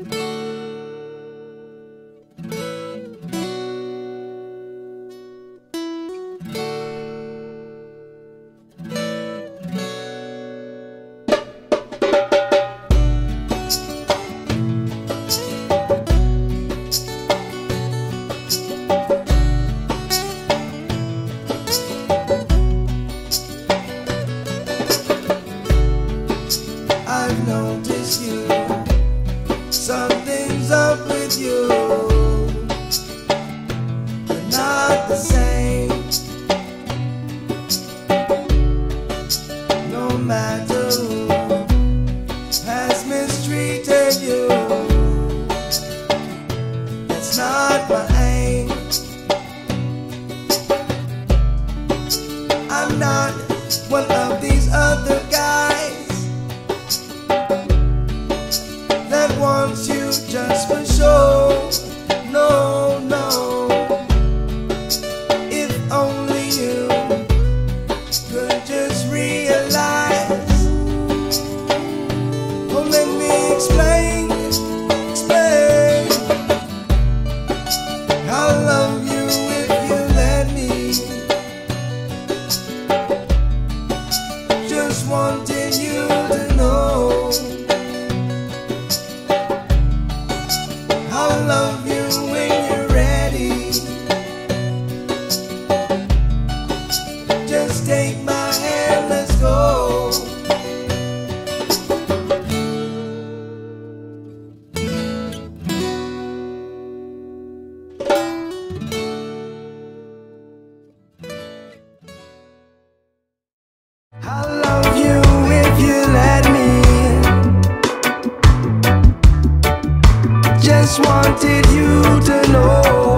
I've noticed you, something's up with you. You're not the same, no matter who has mistreated you. That's not my aim. I'm not one of these other guys that wants you just for show. No, no. If only you could just realize. Oh, let me explain, I'll love you if you let me. Just wanted you to know I'll love you when you're ready. Just take my hand, let's go. I'll love you if you let me. Just wanted you to know